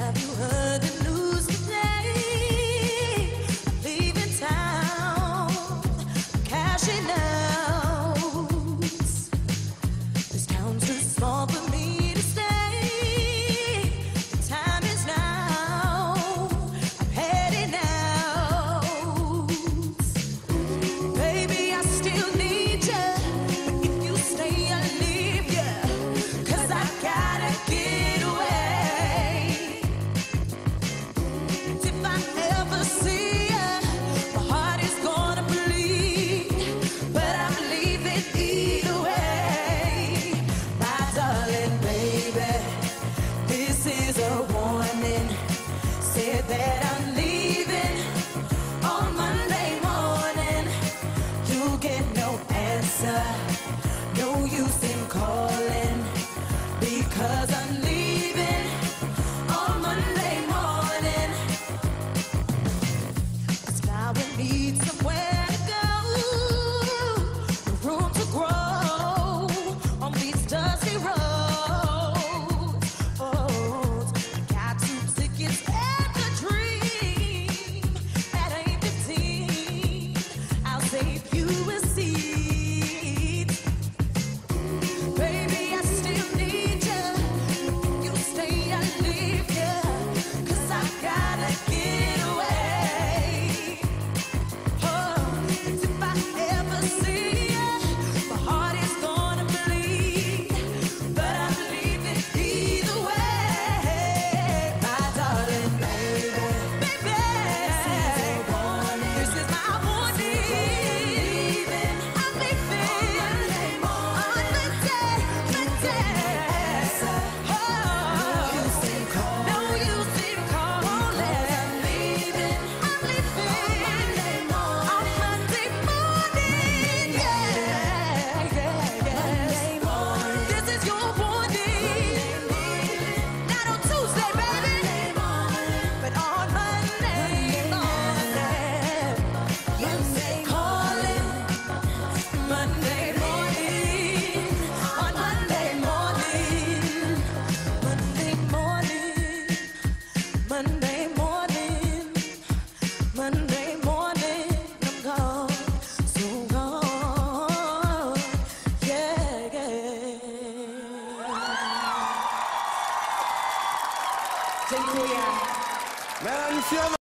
Have you heard the news today? I'm leaving town, cashing out. This town's too small for me to stay. The time is now. I'm heading out. Baby, I still need you. But if you stay, I'll leave you. 'Cause I gotta get away. If I ever see you, my heart is gonna bleed. But I'm leaving either way. My darling baby, this is a warning. Said that I'm leaving on Monday morning. You get no answer, no use in calling, because I'm leaving on Monday morning. 'Cause now we need somewhere to go, room to grow on these dusty roads. Got 2 tickets and a dream at 8:15. I'll save you a seat. Baby, I still need you. If you stay, I'll leave you. 'Cause I gotta get away. If I ever see you, my heart is gonna bleed. But I'm leaving either way. My darling baby, this is a warning. This is my warning. I'm leaving on the day. No use in calling. I'm leaving on Monday morning. This is your warning. Not on Tuesday, baby, but on Monday morning. You say calling Monday morning. On Monday morning. Monday morning. Monday morning. Monday morning. I'm gone, so gone. Yeah. Dziękuję. Mesdames, Messieurs,